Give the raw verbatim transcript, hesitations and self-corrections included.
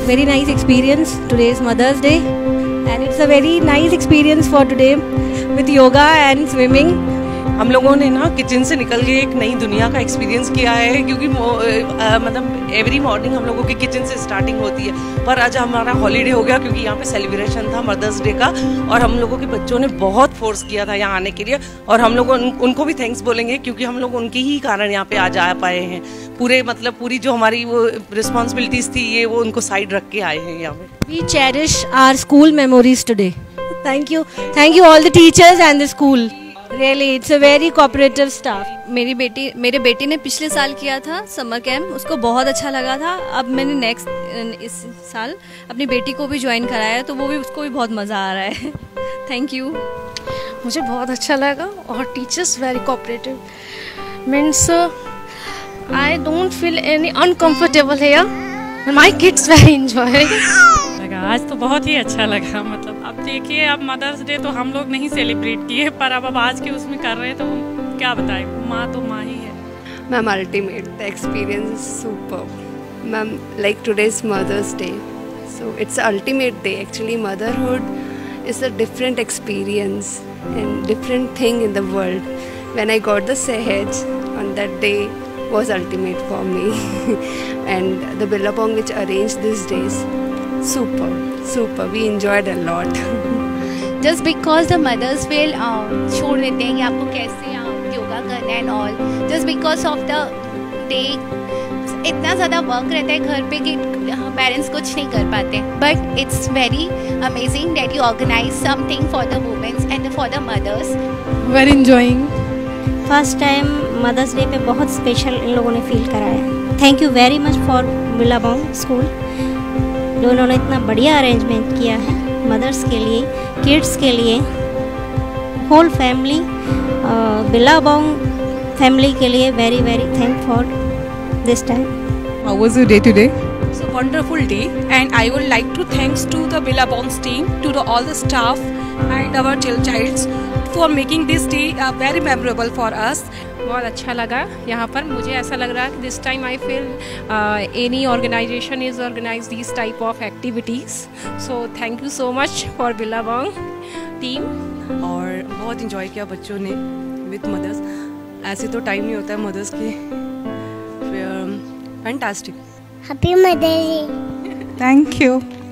very nice experience. Today is Mother's Day and it's a very nice experience for today with yoga and swimming. हम लोगों ने ना kitchen से निकल के एक नई दुनिया का एक्सपीरियंस किया है, क्योंकि मतलब एवरी मॉर्निंग हम लोगों की किचन से स्टार्टिंग होती है। पर आज हमारा हॉलीडे हो गया क्योंकि यहाँ पे सेलिब्रेशन था मदर्स डे का, और हम लोगों के बच्चों ने बहुत फोर्स किया था यहाँ आने के लिए, और हम लोग उन, उनको भी थैंक्स बोलेंगे क्योंकि हम लोग उनके ही कारण यहाँ पे आज आ पाए हैं। पूरे मतलब पूरी जो हमारी वो रिस्पॉन्सिबिलिटीज थी ये वो उनको साइड रख के आए हैं यहाँ पे। We cherish our school memories today. Thank you, thank you all the teachers and the school. Really, it's a very cooperative staff. मेरी बेटी मेरे बेटी ने पिछले साल किया था समर कैम्प, उसको बहुत अच्छा लगा था। अब मैंने नेक्स्ट इस साल अपनी बेटी को भी ज्वाइन कराया, तो वो भी उसको भी बहुत मज़ा आ रहा है। Thank you. मुझे बहुत अच्छा लगा और teachers very cooperative, means I don't feel any uncomfortable here, my kids very enjoy. आज तो बहुत ही अच्छा लगा। मतलब अब देखिए, अब मदर्स डे तो हम लोग नहीं सेलिब्रेट किए, पर अब अब आज के उसमें कर रहे हैं तो क्या बताएं, माँ तो माँ ही है। Ma'am ultimate, the experience is super ma'am, like today is mother's day, so it's ultimate day. Actually motherhood is a different experience and different thing in the world. When I got the Sahaj on that day was ultimate for me and the Billabong which arranged these days, super super we enjoyed a lot. Just because the mothers will छोड़ देते हैं कि आपको कैसे योगा करना है and all, just because of the day इतना ज़्यादा वर्क रहता है घर पे कि पेरेंट्स कुछ नहीं कर पाते, but it's very amazing that you organise something for the women's and for the mothers. Very enjoying. First time mother's day पे बहुत स्पेशल इन लोगों ने फील कराया। Thank you very much for Billabong school, जो उन्होंने इतना बढ़िया अरेंजमेंट किया है मदर्स के लिए, किड्स के लिए, होल फैमिली, बिलाबोंग फैमिली के लिए very very thank for this time. How was your day today? It's a wonderful day, and I would like to thanks to the Billabong's team, to the, all the staff and our childs for making this day uh, very memorable for us. बहुत अच्छा लगा यहाँ पर। मुझे ऐसा लग रहा है कि this time I feel any organisation is organise this type of activities, so thank you so much for Billabong team. और बहुत इंजॉय किया बच्चों ने विद मदर्स। ऐसे तो टाइम नहीं होता है मदर्स के। Fantastic. Happy mother's day. Thank you.